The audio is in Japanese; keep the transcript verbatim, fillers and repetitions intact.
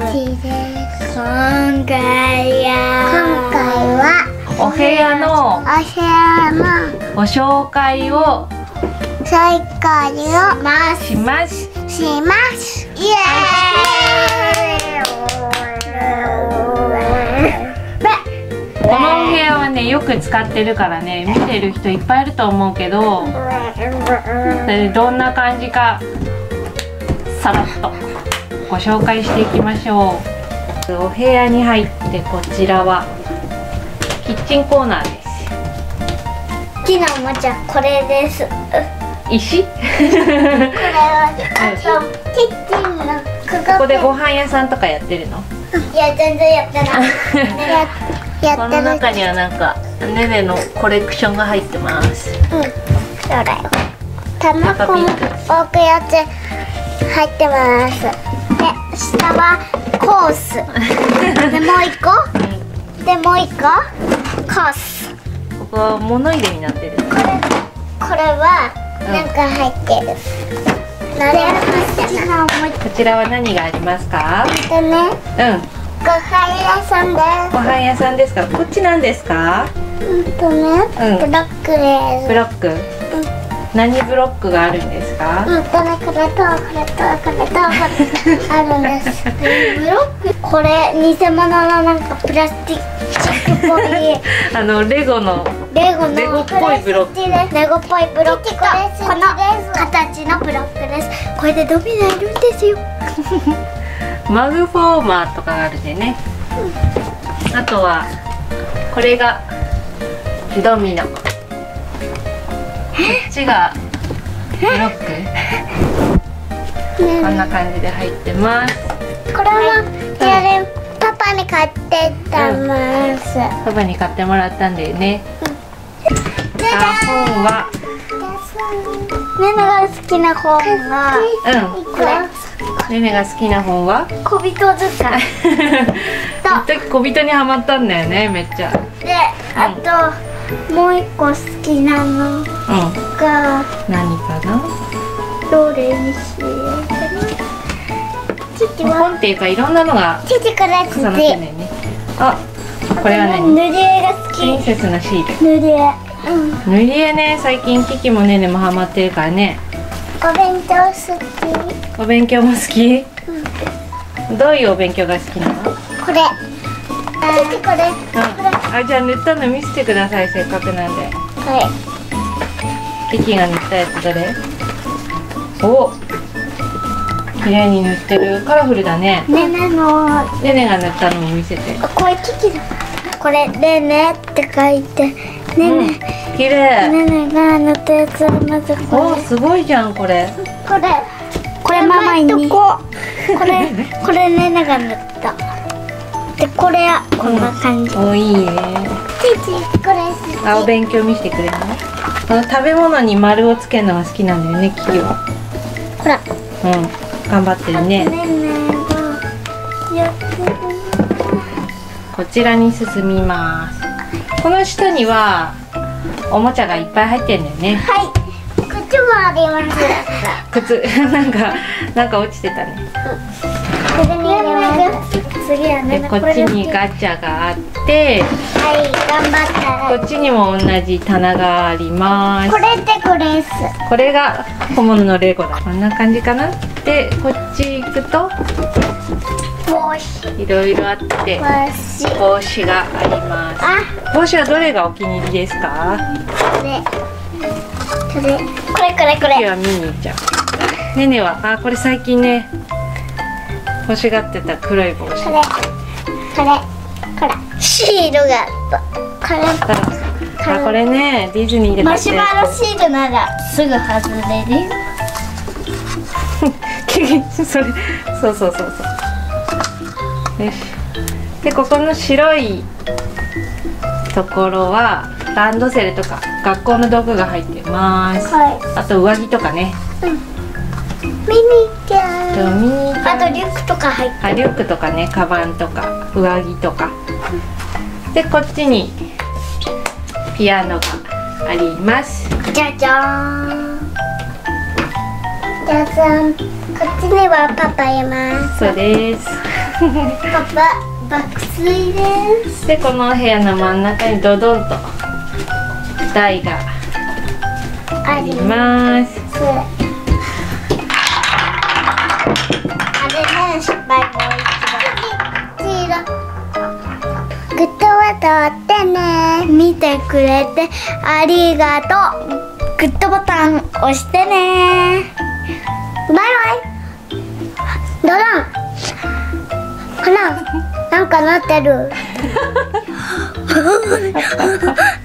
ちです。 今回は今回はお部屋のお部屋のご紹介を再開をしますします。イエーイ。 このお部屋はねよく使ってるからね見てる人いっぱいいると思うけど、でどんな感じかさらっとご紹介していきましょう。お部屋に入ってこちらはキッチンコーナーです。 好きなおもちゃこれです。 石これはあとキッチンのこここでご飯屋さんとかやってるの？ いや全然やってない。ややこってる。 の中にはなんかねねのコレクションが入ってます。 うん、そうだよ。卵も置くやつ入ってます。で、下はコース。で、もう一個。で、もう一個。コース。 ここは物入れになってる。 これ、これはなんか入ってる。何が入ってるの？ こちらは何がありますか？ でね、 うん。 ご飯屋さんです。 ご飯屋さんですか？こっちなんですか？ うんとね、 うんブロックです。 ブロック。何ブロックがあるんですか？ うんとね、これとこれとこれとこれあるんです。ブロックこれ偽物のなんかプラスチックっぽいあのレゴのレゴのレゴっぽいブロック。 レゴっぽいブロックとこの形のブロックです。これでドミノいるんですよ。 マグフォーマーとかがあるんでね。あとはこれがドミノ。こっちがブロック。こんな感じで入ってます。 これもやるパパに買ってたます。 パパに買ってもらったんだよね。 じあ、 ゃじゃ本はねねが好きな本がうん。 これ。 ねねが好きな本は小人図鑑一時小人にはまったんだよねめっちゃ。 で、あともう一個好きなのうん。 が何かな？ どれにしようかな。父は本っていうかいろんなのが父これ重なってんだよね。あ、これは何？ 塗り絵が好き。 プリンセスのシール。 塗り絵。うん。 塗り絵ね、最近キキもねねもハマってるからね。 お弁当好き。 お勉強も好き？どういうお勉強が好きなの？ これ。あ、父これ。 うん。あ、じゃあ塗ったの見せてください、せっかくなんで。 はキキが塗ったやつどれ？お、綺麗に塗ってる。カラフルだね。 い。ねねの。 ねねが塗ったのも見せて。 あ、これキキだ。これねねって書いて。ねうんね。 綺麗。 ねねが塗ったやつはまずこお、 れ。 すごいじゃんこれ。 これ。これママに。これこれねねが塗った。でこれはこんな感じ。 お、いいね。 父これ好き。 あ、お勉強見せてくれるの？この食べ物に丸をつけるのが好きなんだよね、キキは。 ほら。 うん、頑張ってるね。 ねねがやってる。 こちらに進みます。この下にはおもちゃがいっぱい入ってるんだよね。 はい。靴もあります。 靴なんかなんか落ちてたね。 これに入れます。次はでね。 こっちにガチャがあって、 はい、頑張ったら。 こっちにも同じ棚があります。 これでこれです。 これが本物のレゴだ。こんな感じかな。でこっち行くと帽子。 いろいろあって帽子。 帽子があります。 あ、 帽子はどれがお気に入りですか？ これ。これ。これこれこれ。 次は見に行っちゃう。ねねはあ、これ最近ね欲しがってた黒い帽子。 これ。これ。これ。シールがあった。これ。 あ、これねディズニーでマシュマロシールならすぐ外れるよ。 それそうそうそうそうよし。でここの白いところはランドセルとか学校の道具が入ってます。 はあと上着とかね。 い。うん。ミニキャン。 ミニあとリュックとか入ってる。 あ、リュックとかね、カバンとか上着とか。でこっちにピアノがあります。 じゃじゃーん。じゃじゃん。こっちにはパパいます。 そうです。 パ爆睡です。 でこのお部屋の真ん中にドドンと台があります。 あれね、失敗もう一度。グッドボタン押してね。見てくれてありがとう。グッドボタン押してね。バイバイ。ドドン。ほら、なんかなってる。